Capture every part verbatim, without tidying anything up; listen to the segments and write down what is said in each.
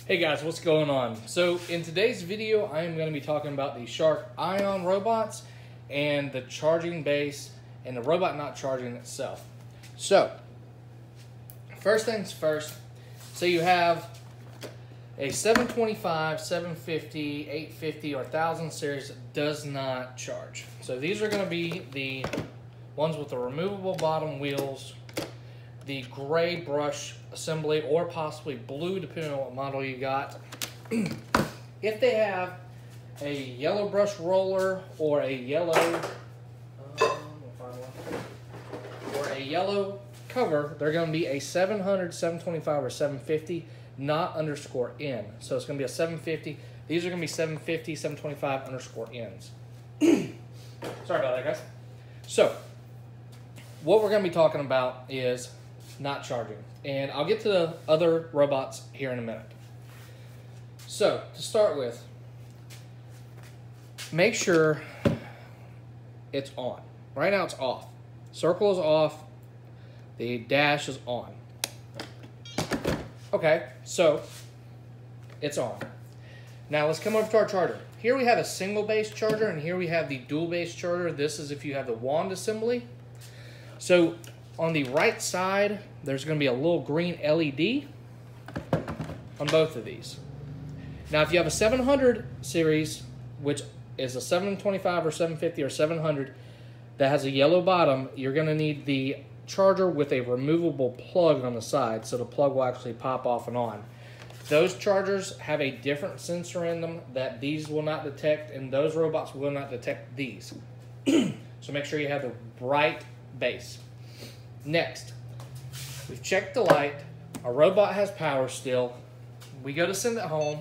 Hey guys, what's going on? So in today's video, I am going to be talking about the Shark Ion robots and the charging base and the robot not charging itself. So, first things first, so you have a seven twenty-five, seven fifty, eight fifty, or one thousand series that does not charge. So these are going to be the ones with the removable bottom wheels, the gray brush assembly, or possibly blue, depending on what model you got. If they have a yellow brush roller or a yellow um, we'll find one, or a yellow cover, they're going to be a seven hundred, seven twenty-five, or seven fifty, not underscore N. So it's going to be a seven fifty. These are going to be seven fifty, seven twenty-five underscore N's. Sorry about that, guys. So what we're going to be talking about is not charging. And I'll get to the other robots here in a minute. So, to start with, make sure it's on. Right now it's off. Circle is off. The dash is on. Okay, so it's on. Now let's come over to our charger. Here we have a single base charger, and here we have the dual base charger. This is if you have the wand assembly. So on the right side, there's going to be a little green L E D on both of these. Now, if you have a seven hundred series, which is a seven twenty-five or seven fifty or seven hundred that has a yellow bottom, you're going to need the charger with a removable plug on the side, so the plug will actually pop off and on. Those chargers have a different sensor in them that these will not detect, and those robots will not detect these. So make sure you have the right base. Next, we've checked the light. Our robot has power still. We go to send it home,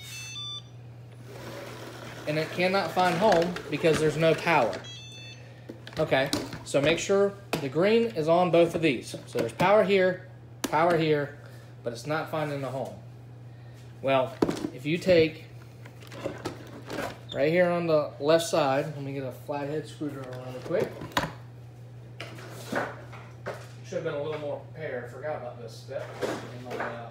and it cannot find home because there's no power. Okay, so make sure the green is on both of these. So there's power here, power here, but it's not finding the home. Well, if you take right here on the left side, let me get a flathead screwdriver real quick. Should have been a little more prepared. Forgot about this step in my, uh,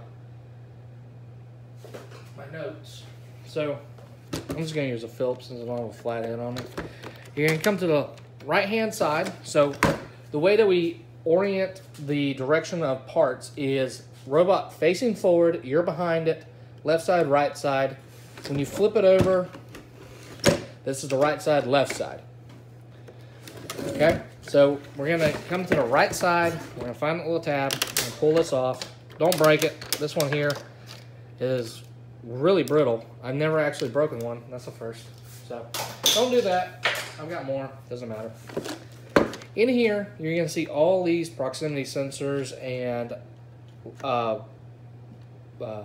my notes. So I'm just going to use a Phillips since I don't have a flathead on it. You're going to come to the right hand side. So the way that we orient the direction of parts is robot facing forward, you're behind it, left side, right side. When you flip it over, this is the right side, left side. Okay? So we're going to come to the right side. We're going to find the little tab. We're going to pull this off. Don't break it. This one here is really brittle. I've never actually broken one. That's the first. So don't do that. I've got more. Doesn't matter. In here, you're going to see all these proximity sensors and uh, uh,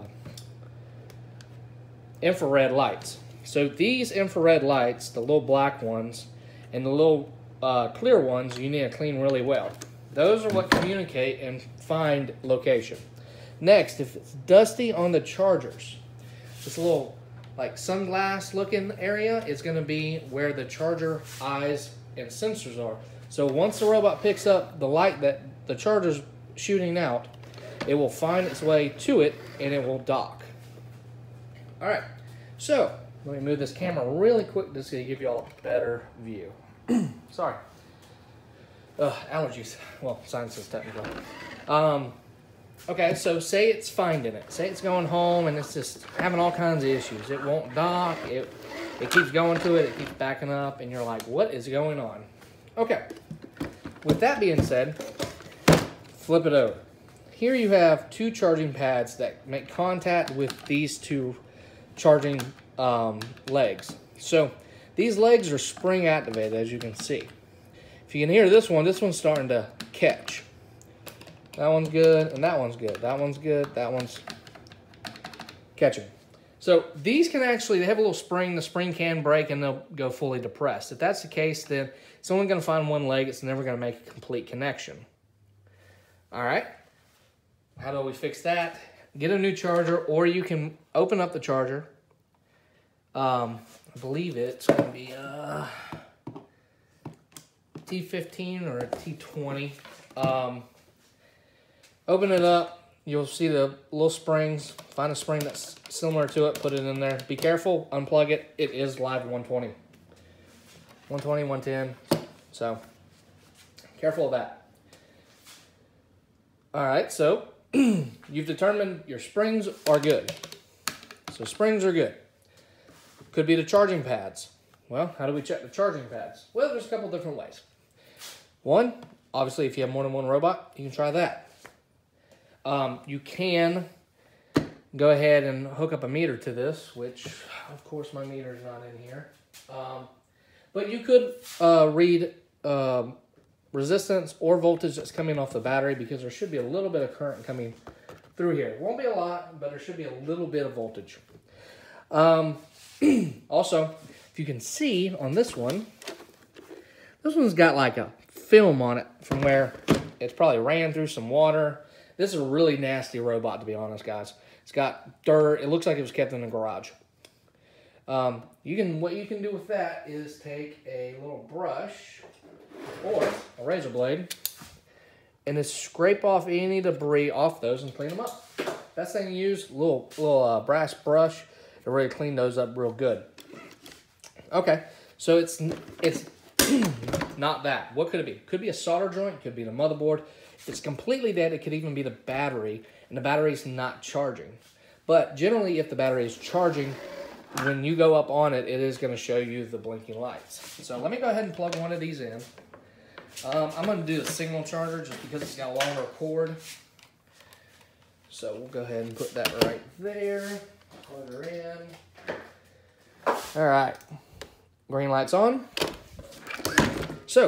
infrared lights. So these infrared lights, the little black ones, and the little Uh, clear ones, you need to clean really well. Those are what communicate and find location. Next, if it's dusty on the chargers, this little like sunglass looking area is going to be where the charger eyes and sensors are. So once the robot picks up the light that the charger's shooting out, it will find its way to it and it will dock. Alright, so let me move this camera really quick just to give you all a better view. Sorry. Uh, allergies. Well, sinuses technically. Um, okay, so say it's finding it. Say it's going home and it's just having all kinds of issues. It won't dock. It, it keeps going to it. It keeps backing up. And you're like, what is going on? Okay. With that being said, flip it over. Here you have two charging pads that make contact with these two charging um, legs. So these legs are spring activated, as you can see. If you can hear this one, this one's starting to catch. That one's good, and that one's good. That one's good, that one's catching. So these can actually, they have a little spring. The spring can break, and they'll go fully depressed. If that's the case, then it's only going to find one leg. It's never going to make a complete connection. All right. How do we fix that? Get a new charger, or you can open up the charger. Um... I believe it's going to be a T fifteen or a T twenty. Um, open it up, you'll see the little springs. Find a spring that's similar to it, put it in there. Be careful, unplug it. It is live one twenty. one twenty, one ten. So, careful of that. All right, so you've determined your springs are good. So springs are good. Could be the charging pads. Well, how do we check the charging pads? Well, there's a couple different ways. One, obviously, if you have more than one robot, you can try that. Um, you can go ahead and hook up a meter to this, which, of course, my meter is not in here. Um, but you could uh, read uh, resistance or voltage that's coming off the battery, because there should be a little bit of current coming through here. It won't be a lot, but there should be a little bit of voltage. Um, also, if you can see on this one, this one's got like a film on it from where it's probably ran through some water. This is a really nasty robot, to be honest, guys. It's got dirt. It looks like it was kept in the garage. Um, you can what you can do with that is take a little brush or a razor blade and just scrape off any debris off those and clean them up. Best thing to use, a little, little uh, brass brush to really clean those up real good. Okay, so it's it's not that. What could it be? Could be a solder joint, could be the motherboard. It's completely dead. It could even be the battery, and the battery's not charging. But generally, if the battery is charging, when you go up on it, it is going to show you the blinking lights. So let me go ahead and plug one of these in. Um, I'm going to do the signal charger just because it's got a longer cord. So we'll go ahead and put that right there. Plug her in. All right. Green light's on. So,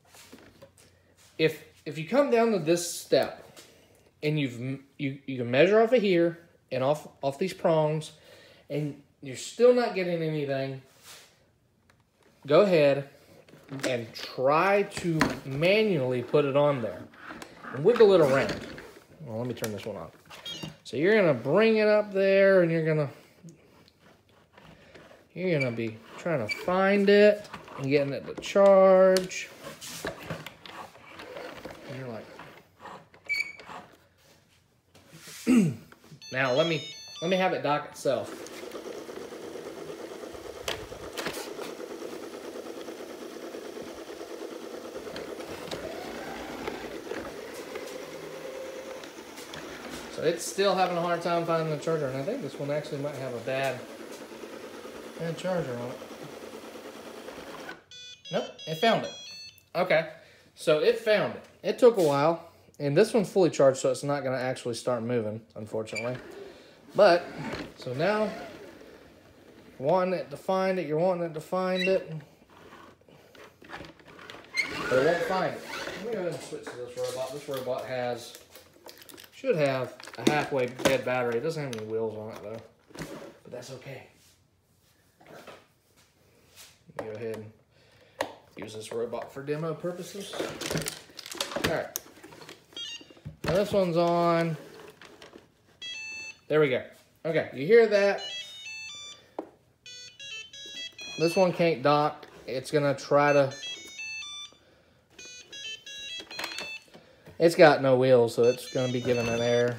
if if you come down to this step and you've you you can measure off of here and off off these prongs, and you're still not getting anything, go ahead and try to manually put it on there and wiggle it around. Well, let me turn this one on. So you're gonna bring it up there, and you're gonna you're gonna be trying to find it and getting it to charge. And you're like, now let me let me have it dock itself. So it's still having a hard time finding the charger, and I think this one actually might have a bad, bad charger on it. Nope, it found it. Okay, so it found it. It took a while, and this one's fully charged, so it's not going to actually start moving, unfortunately. But, so now, wanting it to find it, you're wanting it to find it, but it won't find it. Let me go ahead and switch to this robot. This robot has, should have a halfway dead battery. It doesn't have any wheels on it, though, but that's okay. Go ahead and use this robot for demo purposes. All right. Now this one's on. There we go. Okay, you hear that? This one can't dock. It's gonna try to. It's got no wheels, so it's gonna be giving an error.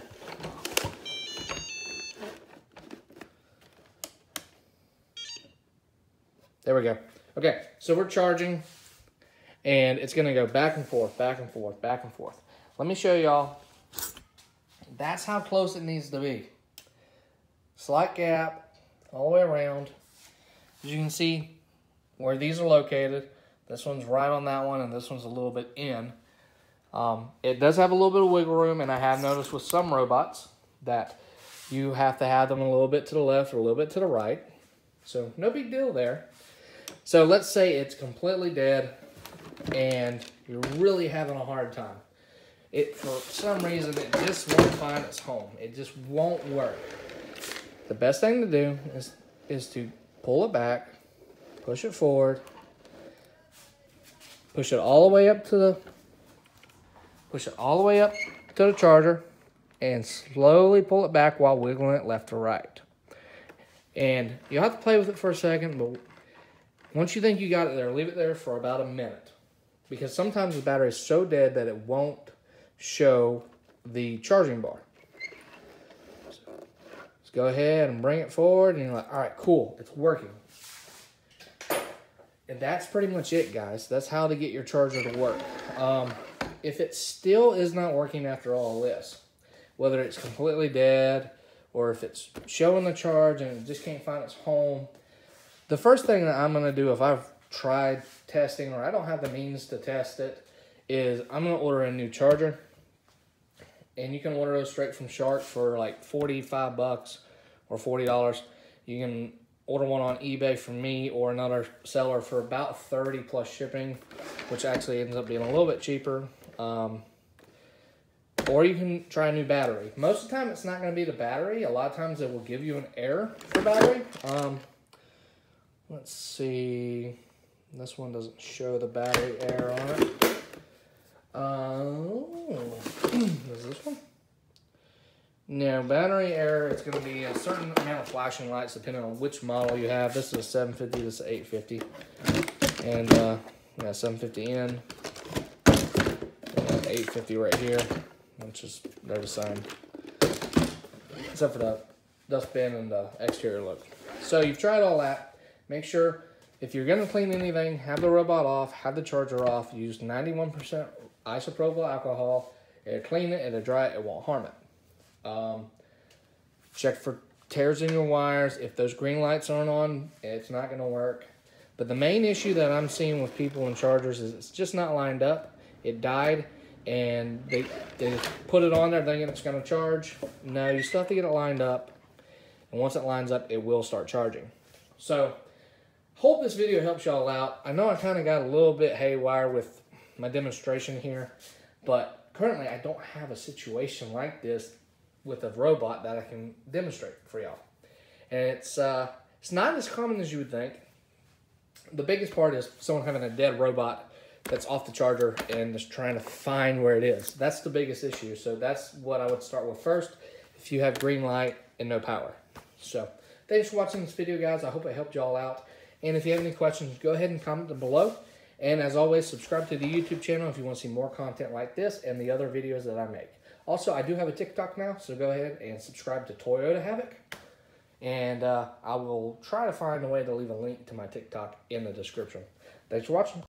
There we go. Okay, so we're charging, and it's gonna go back and forth, back and forth, back and forth. Let me show y'all. That's how close it needs to be. Slight gap all the way around. As you can see where these are located, this one's right on that one, and this one's a little bit in. Um, it does have a little bit of wiggle room, and I have noticed with some robots that you have to have them a little bit to the left or a little bit to the right. So no big deal there. So let's say it's completely dead and you're really having a hard time. It, for some reason, it just won't find its home. It just won't work. The best thing to do is, is to pull it back, push it forward, push it all the way up to the, push it all the way up to the charger, and slowly pull it back while wiggling it left to right. And you'll have to play with it for a second, but once you think you got it there, leave it there for about a minute. Because sometimes the battery is so dead that it won't show the charging bar. Just go ahead and bring it forward, and you're like, all right, cool, it's working. And that's pretty much it, guys. That's how to get your charger to work. Um, if it still is not working after all this, whether it's completely dead or if it's showing the charge and it just can't find its home, the first thing that I'm going to do if I've tried testing or I don't have the means to test it is I'm going to order a new charger. And you can order those straight from Shark for like forty-five bucks or forty dollars. You can order one on eBay from me or another seller for about thirty plus shipping, which actually ends up being a little bit cheaper. Um, or you can try a new battery. Most of the time it's not going to be the battery. A lot of times it will give you an error for battery. Um, let's see. This one doesn't show the battery error on it. Oh, is this one? No, battery error, it's going to be a certain amount of flashing lights depending on which model you have. This is a seven fifty, this is an eight fifty. And, uh, yeah, seven fifty N. And eight fifty right here, which is, they're the same. Except for the dustbin and the exterior look. So you've tried all that. Make sure, if you're going to clean anything, have the robot off, have the charger off, use ninety-one percent isopropyl alcohol. It'll clean it, it'll dry it, it won't harm it. Um, check for tears in your wires. If those green lights aren't on, it's not going to work. But the main issue that I'm seeing with people in chargers is it's just not lined up. It died, and they, they put it on there thinking it's going to charge. No, you still have to get it lined up. And once it lines up, it will start charging. So, hope this video helps y'all out. I know I kind of got a little bit haywire with my demonstration here, but currently I don't have a situation like this with a robot that I can demonstrate for y'all. And it's uh, it's not as common as you would think. The biggest part is someone having a dead robot that's off the charger and just trying to find where it is. That's the biggest issue. So that's what I would start with first if you have green light and no power. So thanks for watching this video, guys. I hope it helped y'all out. And if you have any questions, go ahead and comment them below. And as always, subscribe to the YouTube channel if you want to see more content like this and the other videos that I make. Also, I do have a TikTok now, so go ahead and subscribe to Toyota Havoc. And uh, I will try to find a way to leave a link to my TikTok in the description. Thanks for watching.